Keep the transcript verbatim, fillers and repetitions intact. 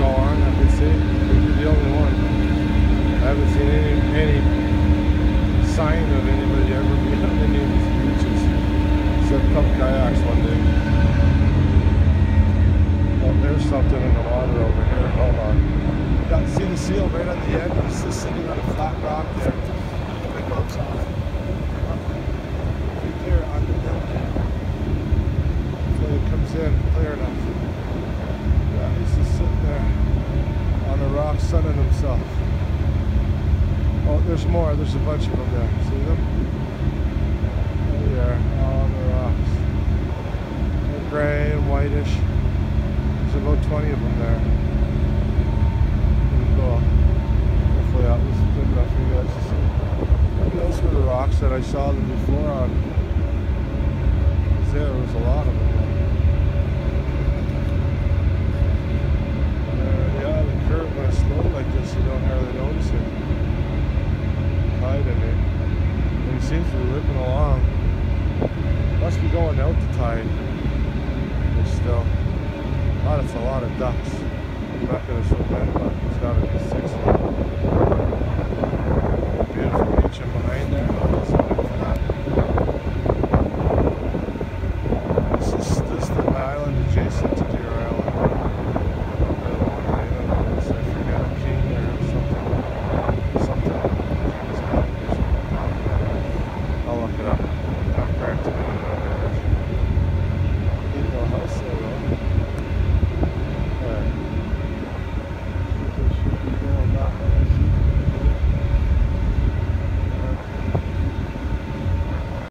go on, I can see. You're the only one. I haven't seen any, any sign of anybody ever being on any of these beaches. Except a couple kayaks one day. Oh, there's something in the water over here. Hold on. You got to see the seal right on the end. It's just sitting on a flat rock there. It goes on. Right there on the deck. So it comes in clear enough. Yeah, he's just sitting there on the rock sunning himself. Oh, there's more. There's a bunch of them there. See them? There they are, all on the rocks. They're gray and whitish. There's about twenty of them there. Pretty cool. Hopefully that was good enough for you guys to see. Those were the rocks that I saw them before on. There was a lot of them. There, yeah, the curve when it's slow like this, you don't hardly notice it. Tide in it. And he seems to be ripping along. Must be going out the tide. But still. God, it's a lot of ducks. I'm not going to show that, but it's got to be six of them.